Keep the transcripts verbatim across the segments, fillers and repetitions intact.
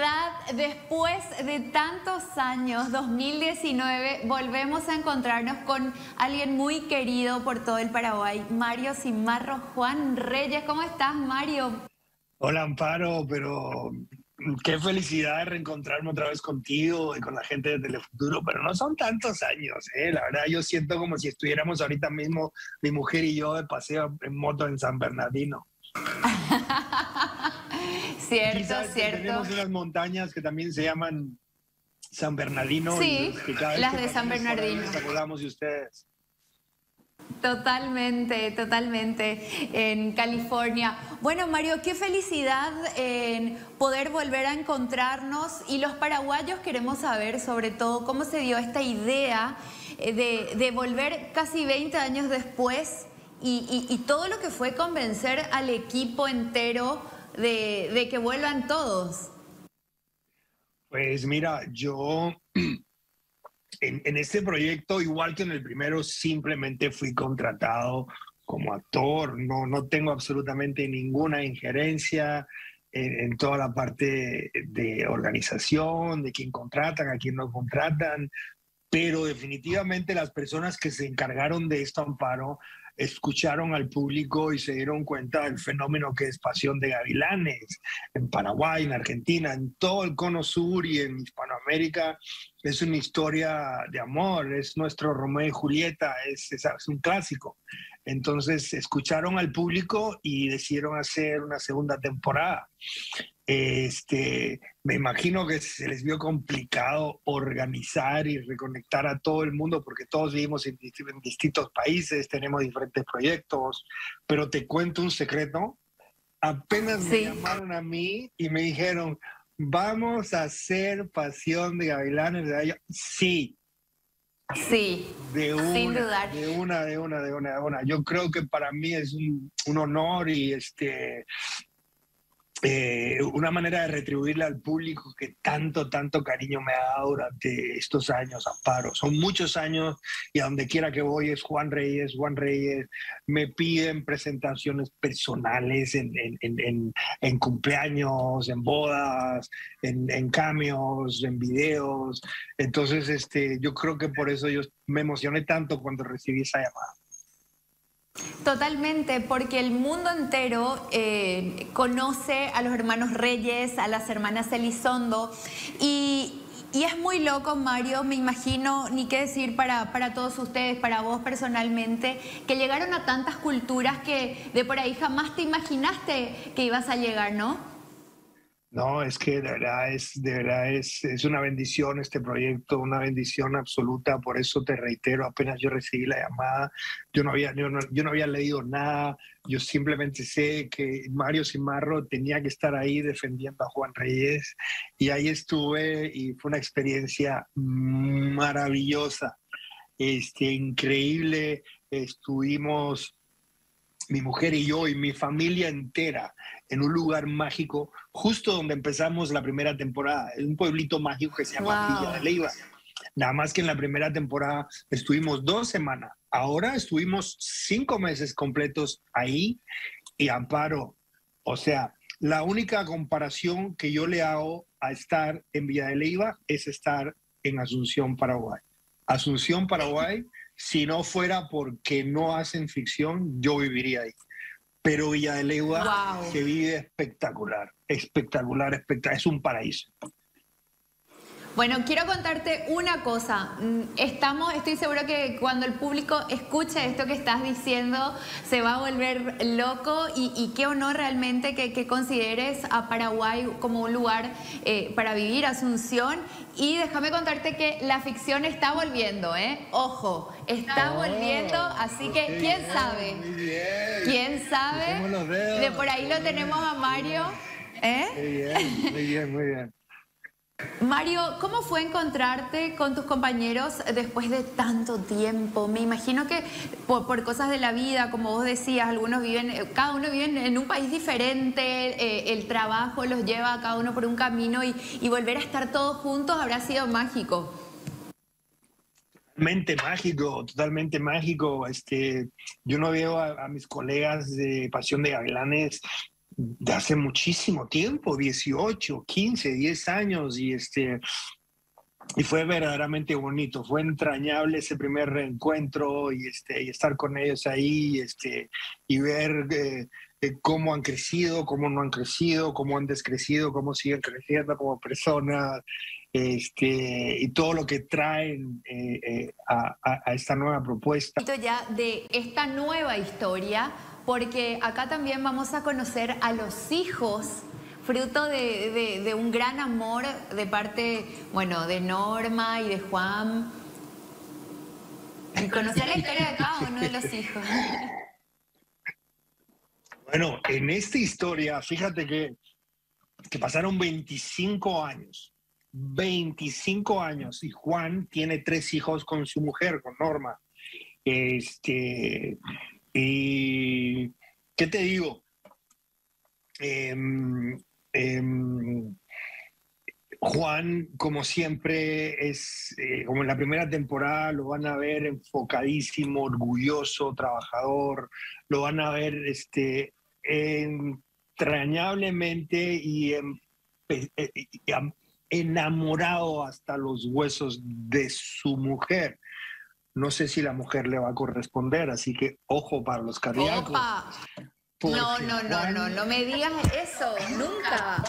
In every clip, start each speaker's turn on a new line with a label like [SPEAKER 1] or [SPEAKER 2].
[SPEAKER 1] felicidad, después de tantos años, dos mil diecinueve, volvemos a encontrarnos con alguien muy querido por todo el Paraguay, Mario Cimarro Juan Reyes. ¿Cómo estás, Mario?
[SPEAKER 2] Hola, Amparo, pero qué felicidad de reencontrarme otra vez contigo y con la gente de Telefuturo, pero no son tantos años, ¿eh? La verdad, yo siento como si estuviéramos ahorita mismo, mi mujer y yo, de paseo en moto en San Bernardino. Aquí
[SPEAKER 1] Cierto,
[SPEAKER 2] sabes que
[SPEAKER 1] cierto.
[SPEAKER 2] tenemos unas montañas que también se llaman San Bernardino y
[SPEAKER 1] Sí,
[SPEAKER 2] los que cada vez
[SPEAKER 1] las
[SPEAKER 2] que
[SPEAKER 1] de San
[SPEAKER 2] pasamos por ahí
[SPEAKER 1] Bernardino.
[SPEAKER 2] nos acordamos de ustedes.
[SPEAKER 1] Totalmente, totalmente, en California. Bueno, Mario, qué felicidad en poder volver a encontrarnos, y los paraguayos queremos saber sobre todo cómo se dio esta idea de, de volver casi veinte años después y, y, y todo lo que fue convencer al equipo entero de, de que vuelvan todos.
[SPEAKER 2] Pues mira, yo en, en este proyecto, igual que en el primero, simplemente fui contratado como actor. No, no tengo absolutamente ninguna injerencia en, en toda la parte de organización, de quién contratan, a quién no contratan, pero definitivamente las personas que se encargaron de esto, Amparo, escucharon al público y se dieron cuenta del fenómeno que es Pasión de Gavilanes en Paraguay, en Argentina, en todo el cono sur y en Hispanoamérica. Es una historia de amor, es nuestro Romeo y Julieta, es, es, es un clásico. Entonces escucharon al público y decidieron hacer una segunda temporada. Este, me imagino que se les vio complicado organizar y reconectar a todo el mundo porque todos vivimos en, en distintos países, tenemos diferentes proyectos, pero te cuento un secreto, apenas me
[SPEAKER 1] Sí.
[SPEAKER 2] llamaron a mí y me dijeron, vamos a hacer Pasión de Gavilanes, de Gallo. Sí,
[SPEAKER 1] Sí,
[SPEAKER 2] de
[SPEAKER 1] sin
[SPEAKER 2] una,
[SPEAKER 1] dudar.
[SPEAKER 2] de una, de una, de una, de una. Yo creo que para mí es un, un honor y este... Eh, una manera de retribuirle al público que tanto, tanto cariño me ha dado durante estos años, Amparo. Son muchos años y a donde quiera que voy es Juan Reyes, Juan Reyes. Me piden presentaciones personales en, en, en, en, en cumpleaños, en bodas, en, en cameos, en videos. Entonces, este, yo creo que por eso yo me emocioné tanto cuando recibí esa llamada.
[SPEAKER 1] Totalmente, porque el mundo entero eh, conoce a los hermanos Reyes, a las hermanas Elizondo, y, y es muy loco, Mario, me imagino, ni qué decir para, para todos ustedes, para vos personalmente, que llegaron a tantas culturas que de por ahí jamás te imaginaste que ibas a llegar, ¿no?
[SPEAKER 2] No, es que de verdad es, de verdad es, es una bendición este proyecto, una bendición absoluta. Por eso te reitero, apenas yo recibí la llamada, yo no había, yo no, yo no había leído nada, yo simplemente sé que Mario Cimarro tenía que estar ahí defendiendo a Juan Reyes y ahí estuve y fue una experiencia maravillosa, este, increíble. Estuvimos mi mujer y yo y mi familia entera en un lugar mágico, justo donde empezamos la primera temporada. Es un pueblito mágico que se llama Villa de
[SPEAKER 1] Wow.
[SPEAKER 2] Leyva. Nada más que en la primera temporada estuvimos dos semanas. Ahora estuvimos cinco meses completos ahí y Amparo. O sea, la única comparación que yo le hago a estar en Villa de Leyva es estar en Asunción, Paraguay. Asunción, Paraguay, si no fuera porque no hacen ficción, yo viviría ahí. Pero Villa de Leyva
[SPEAKER 1] Wow.
[SPEAKER 2] se vive espectacular, espectacular, espectacular. Es un paraíso.
[SPEAKER 1] Bueno, quiero contarte una cosa. Estamos, estoy seguro que cuando el público escuche esto que estás diciendo, se va a volver loco, y, y qué honor realmente que, que consideres a Paraguay como un lugar eh, para vivir, Asunción. Y déjame contarte que la ficción está volviendo, ¿eh? Ojo, está
[SPEAKER 2] Oh,
[SPEAKER 1] volviendo, así que
[SPEAKER 2] qué
[SPEAKER 1] quién
[SPEAKER 2] bien,
[SPEAKER 1] sabe,
[SPEAKER 2] muy bien.
[SPEAKER 1] quién sabe,
[SPEAKER 2] Crucemos los dedos.
[SPEAKER 1] de por ahí lo tenemos a Mario, ¿eh?
[SPEAKER 2] Muy bien, muy bien, muy bien.
[SPEAKER 1] Mario, ¿cómo fue encontrarte con tus compañeros después de tanto tiempo? Me imagino que por, por cosas de la vida, como vos decías, algunos viven, cada uno vive en un país diferente, eh, el trabajo los lleva a cada uno por un camino, y, y volver a estar todos juntos habrá sido mágico.
[SPEAKER 2] Totalmente mágico, totalmente mágico. Este, yo no veo a, a mis colegas de Pasión de Gavilanes de hace muchísimo tiempo, dieciocho, quince, diez años, y este... Y fue verdaderamente bonito, fue entrañable ese primer reencuentro y, este, y estar con ellos ahí este, y ver eh, eh, cómo han crecido, cómo no han crecido, cómo han descrecido, cómo siguen creciendo como personas este, y todo lo que traen eh, eh, a, a, a esta nueva propuesta.
[SPEAKER 1] Ya de esta nueva historia, porque acá también vamos a conocer a los hijos fruto de, de, de un gran amor de parte, bueno, de Norma y de Juan. Y conocer la historia de cada uno de los hijos.
[SPEAKER 2] Bueno, en esta historia, fíjate que, que pasaron veinticinco años. veinticinco años. Y Juan tiene tres hijos con su mujer, con Norma. Este, y, ¿qué te digo? Eh, Eh, Juan, como siempre, es eh, como en la primera temporada, lo van a ver enfocadísimo, orgulloso, trabajador, lo van a ver este, entrañablemente y en, eh, eh, enamorado hasta los huesos de su mujer. No sé si la mujer le va a corresponder, así que ojo para los cardíacos.
[SPEAKER 1] ¡Opa! No, no, no, Juan... no, no me digas eso, nunca.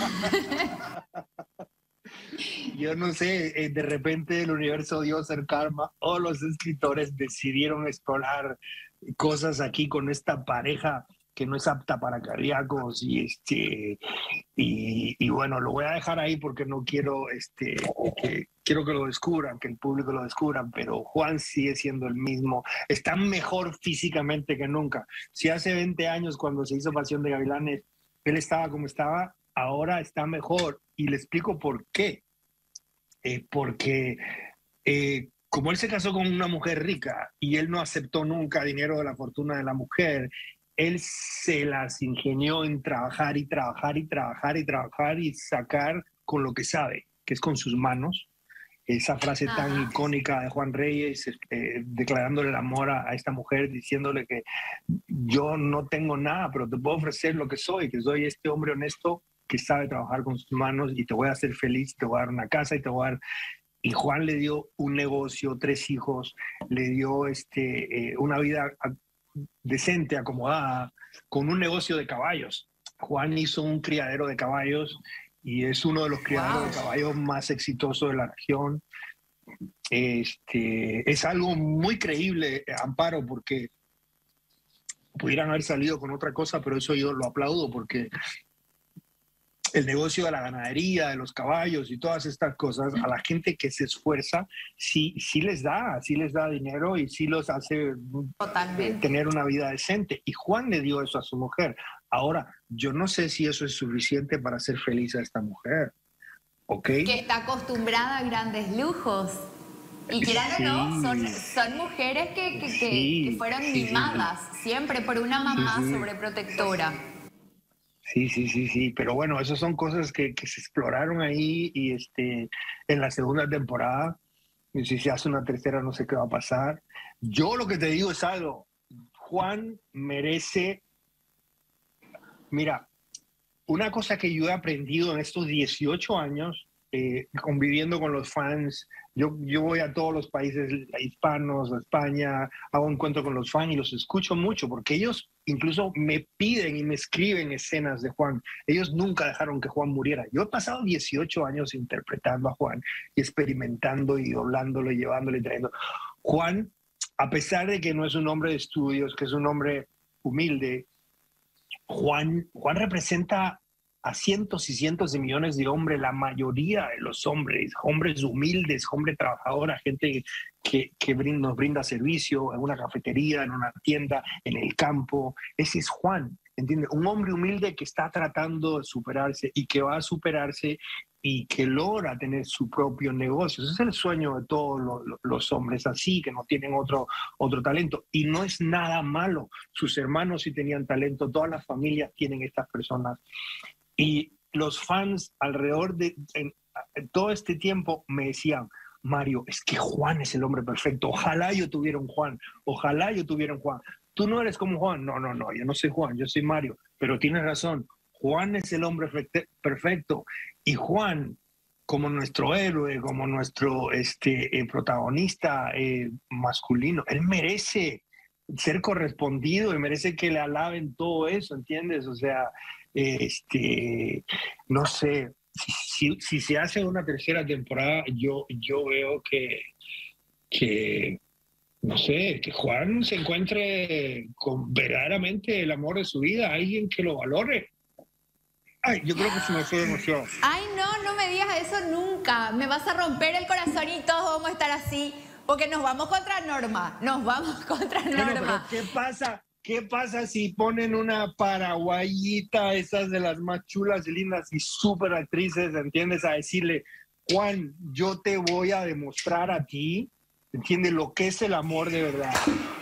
[SPEAKER 2] Yo no sé, de repente el universo dio ser karma o los escritores decidieron explorar cosas aquí con esta pareja que no es apta para cardíacos y este y, y bueno, lo voy a dejar ahí porque no quiero este que quiero que lo descubran, que el público lo descubra, pero Juan sigue siendo el mismo, está mejor físicamente que nunca. Si hace veinte años cuando se hizo Pasión de Gavilanes él estaba como estaba, ahora está mejor y le explico por qué. Eh, porque eh, como él se casó con una mujer rica y él no aceptó nunca dinero de la fortuna de la mujer, él se las ingenió en trabajar y trabajar y trabajar y trabajar y sacar con lo que sabe, que es con sus manos. Esa frase tan Ajá. icónica de Juan Reyes, eh, declarándole el amor a, a esta mujer, diciéndole que yo no tengo nada, pero te puedo ofrecer lo que soy, que soy este hombre honesto que sabe trabajar con sus manos y te voy a hacer feliz, te voy a dar una casa y te voy a dar... Y Juan le dio un negocio, tres hijos, le dio este, eh, una vida decente, acomodada, con un negocio de caballos. Juan hizo un criadero de caballos y es uno de los criaderos wow. de caballos más exitosos de la región. Este, es algo muy creíble, Amparo, porque pudieran haber salido con otra cosa, pero eso yo lo aplaudo porque el negocio de la ganadería, de los caballos y todas estas cosas, a la gente que se esfuerza, sí, sí les da, sí les da dinero y sí los hace Totalmente. tener una vida decente. Y Juan le dio eso a su mujer. Ahora, yo no sé si eso es suficiente para hacer feliz a esta mujer. ¿Ok?
[SPEAKER 1] Que está acostumbrada a grandes lujos. Y quieran sí. o no, son, son mujeres que, que, sí. que fueron sí. mimadas siempre por una mamá sí. sobreprotectora.
[SPEAKER 2] Sí, sí, sí, sí, pero bueno, esas son cosas que, que se exploraron ahí y este, en la segunda temporada, y si se hace una tercera no sé qué va a pasar. Yo lo que te digo es algo, Juan merece, mira, una cosa que yo he aprendido en estos dieciocho años, eh, conviviendo con los fans, yo, yo voy a todos los países hispanos, a España, hago encuentro con los fans y los escucho mucho, porque ellos incluso me piden y me escriben escenas de Juan. Ellos nunca dejaron que Juan muriera. Yo he pasado dieciocho años interpretando a Juan y experimentando y doblándolo y llevándolo y trayendo. Juan, a pesar de que no es un hombre de estudios, que es un hombre humilde, Juan, Juan representa a cientos y cientos de millones de hombres, la mayoría de los hombres, hombres humildes, hombres trabajadores, gente que, que brinda, nos brinda servicio en una cafetería, en una tienda, en el campo. Ese es Juan, ¿entiendes? Un hombre humilde que está tratando de superarse y que va a superarse y que logra tener su propio negocio. Ese es el sueño de todos los, los hombres así, que no tienen otro, otro talento. Y no es nada malo. Sus hermanos sí tenían talento, todas las familias tienen estas personas. Y los fans alrededor de en, en todo este tiempo me decían, Mario, es que Juan es el hombre perfecto. Ojalá yo tuviera un Juan. Ojalá yo tuviera un Juan. Tú no eres como Juan. No, no, no, yo no soy Juan, yo soy Mario. pero tienes razón, Juan es el hombre perfecto, y Juan, como nuestro héroe, como nuestro este, eh, protagonista eh, masculino, él merece ser correspondido y merece que le alaben todo eso, ¿entiendes? O sea, este, no sé, si, si, si se hace una tercera temporada, yo, yo veo que, que, no sé, que Juan se encuentre con verdaderamente el amor de su vida, alguien que lo valore. Ay, yo creo que se me fue demasiado.
[SPEAKER 1] Ay, no, no me digas eso nunca. Me vas a romper el corazón y todos vamos a estar así. Porque nos vamos contra Norma. Nos vamos contra Norma.
[SPEAKER 2] Bueno, pero ¿qué pasa? ¿Qué pasa si ponen una paraguayita, esas de las más chulas y lindas y súper actrices, ¿entiendes? A decirle, Juan, yo te voy a demostrar a ti, ¿entiendes? Lo que es el amor de verdad.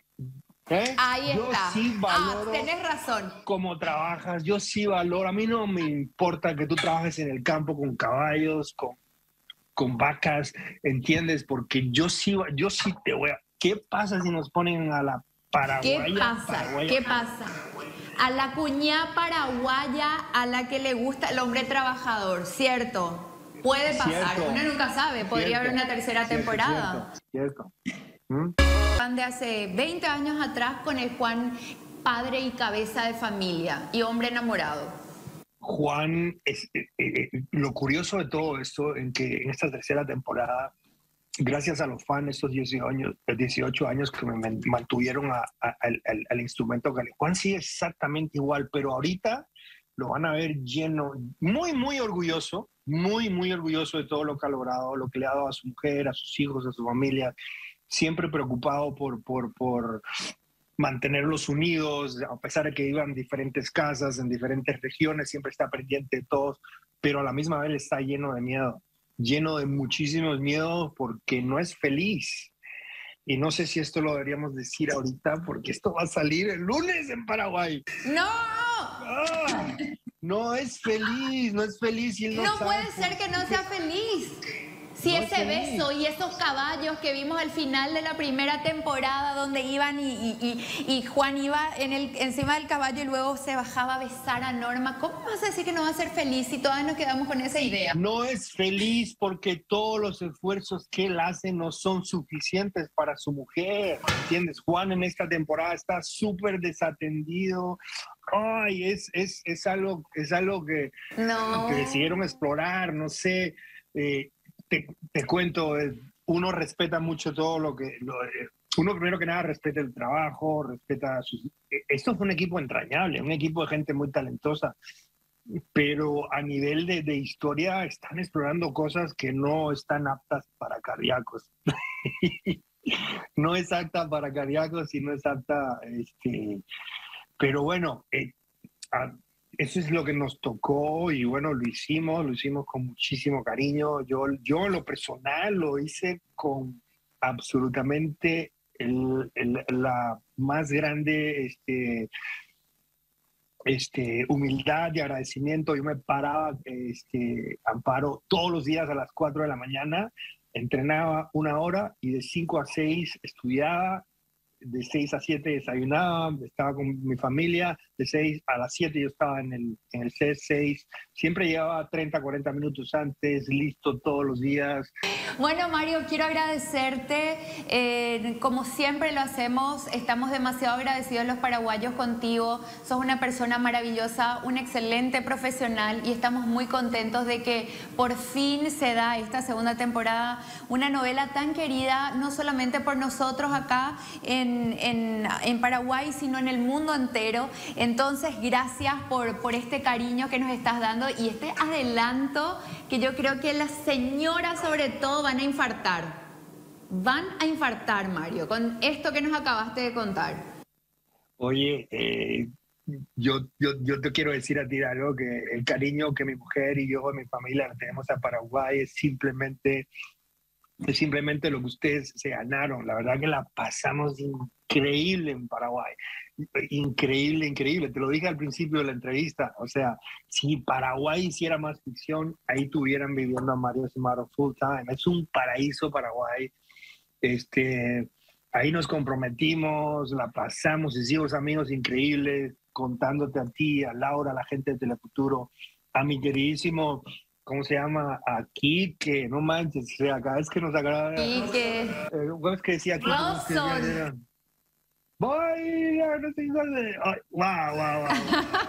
[SPEAKER 2] ¿Eh?
[SPEAKER 1] Ahí
[SPEAKER 2] yo
[SPEAKER 1] está.
[SPEAKER 2] Sí valoro
[SPEAKER 1] ah, tenés razón.
[SPEAKER 2] Cómo trabajas, yo sí valoro. A mí no me importa que tú trabajes en el campo con caballos, con, con vacas, ¿entiendes? Porque yo sí, yo sí te voy a... ¿Qué pasa si nos ponen a la paraguaya?
[SPEAKER 1] ¿Qué pasa?
[SPEAKER 2] Paraguaya?
[SPEAKER 1] ¿Qué pasa? A la cuñá paraguaya a la que le gusta el hombre trabajador, ¿cierto? Puede pasar,
[SPEAKER 2] Cierto.
[SPEAKER 1] uno nunca sabe, podría
[SPEAKER 2] Cierto.
[SPEAKER 1] haber una tercera
[SPEAKER 2] Cierto,
[SPEAKER 1] temporada.
[SPEAKER 2] Cierto. cierto. ¿Mm?
[SPEAKER 1] Juan de hace veinte años atrás con el Juan padre y cabeza de familia y hombre enamorado.
[SPEAKER 2] Juan, es, eh, eh, lo curioso de todo esto, en que en esta tercera temporada, gracias a los fans, estos dieciocho años, dieciocho años que me mantuvieron a, a, al, al instrumento, Juan sigue exactamente igual, pero ahorita lo van a ver lleno, muy, muy orgulloso, muy, muy orgulloso de todo lo que ha logrado, lo que le ha dado a su mujer, a sus hijos, a su familia, siempre preocupado por, por, por mantenerlos unidos, a pesar de que vivan en diferentes casas, en diferentes regiones, siempre está pendiente de todos, pero a la misma vez está lleno de miedo, lleno de muchísimos miedos porque no es feliz. Y no sé si esto lo deberíamos decir ahorita porque esto va a salir el lunes en Paraguay.
[SPEAKER 1] ¡No!
[SPEAKER 2] ¡Ah! No es feliz, no es feliz. Y él no
[SPEAKER 1] No
[SPEAKER 2] sabe
[SPEAKER 1] puede ser que no sea feliz. Si
[SPEAKER 2] No
[SPEAKER 1] ese
[SPEAKER 2] es
[SPEAKER 1] beso y esos caballos que vimos al final de la primera temporada donde iban y, y, y, y Juan iba en el, encima del caballo y luego se bajaba a besar a Norma, ¿cómo vas a decir que no va a ser feliz si todas nos quedamos con esa idea?
[SPEAKER 2] No es feliz porque todos los esfuerzos que él hace no son suficientes para su mujer, ¿entiendes? Juan en esta temporada está súper desatendido. Ay, es, es, es, algo, es algo que,
[SPEAKER 1] no.
[SPEAKER 2] que decidieron explorar, no sé. Eh, Te, te cuento, uno respeta mucho todo lo que... Lo, uno primero que nada respeta el trabajo, respeta sus... Esto es un equipo entrañable, un equipo de gente muy talentosa, pero a nivel de, de historia están explorando cosas que no están aptas para cardíacos. No es apta para cardíacos y no es apta... Este, pero bueno, eh, a, eso es lo que nos tocó y bueno, lo hicimos, lo hicimos con muchísimo cariño. Yo, yo en lo personal lo hice con absolutamente el, el, la más grande este, este, humildad y agradecimiento. Yo me paraba, este, Amparo, todos los días a las cuatro de la mañana, entrenaba una hora y de cinco a seis estudiaba. De seis a siete desayunaba, estaba con mi familia, de seis a las siete yo estaba en el, en el C seis, siempre llegaba treinta, cuarenta minutos antes, listo todos los días.
[SPEAKER 1] Bueno, Mario, quiero agradecerte, eh, como siempre lo hacemos, estamos demasiado agradecidos los paraguayos contigo, sos una persona maravillosa, un excelente profesional y estamos muy contentos de que por fin se da esta segunda temporada, una novela tan querida, no solamente por nosotros acá en En, en, en Paraguay, sino en el mundo entero. Entonces, gracias por, por este cariño que nos estás dando y este adelanto que yo creo que las señoras sobre todo van a infartar. Van a infartar, Mario, con esto que nos acabaste de contar.
[SPEAKER 2] Oye, eh, yo, yo, yo te quiero decir a ti algo, que el cariño que mi mujer y yo, mi familia, tenemos a Paraguay es simplemente... es simplemente lo que ustedes se ganaron. La verdad que la pasamos increíble en Paraguay. Increíble, increíble. Te lo dije al principio de la entrevista. O sea, si Paraguay hiciera más ficción, ahí tuvieran viviendo a Mario Simaro full time. Es un paraíso Paraguay. Este, ahí nos comprometimos, la pasamos, hicimos amigos increíbles, contándote a ti, a Laura, a la gente de Telefuturo, a mi queridísimo, ¿cómo se llama? Aquí, que no manches, o sea, cada vez que nos agrada.
[SPEAKER 1] Quique.
[SPEAKER 2] Eh, ¿Cómo es que decía aquí?
[SPEAKER 1] Robson.
[SPEAKER 2] Voy a no sé dónde. Ay, wow, wow, wow.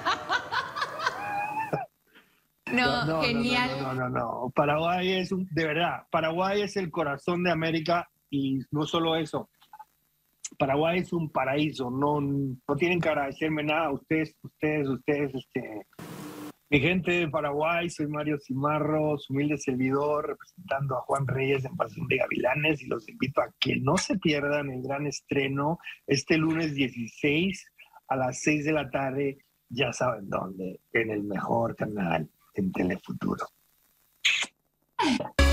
[SPEAKER 1] No,
[SPEAKER 2] No, no,
[SPEAKER 1] genial.
[SPEAKER 2] No, no, no, no, no. Paraguay es un, de verdad, Paraguay es el corazón de América y no solo eso. Paraguay es un paraíso, no, no tienen que agradecerme nada. Ustedes, ustedes, ustedes, este, mi gente de Paraguay, soy Mario Cimarro, su humilde servidor, representando a Juan Reyes en Pasión de Gavilanes, y los invito a que no se pierdan el gran estreno este lunes dieciséis a las seis de la tarde, ya saben dónde, en el mejor canal, en Telefuturo.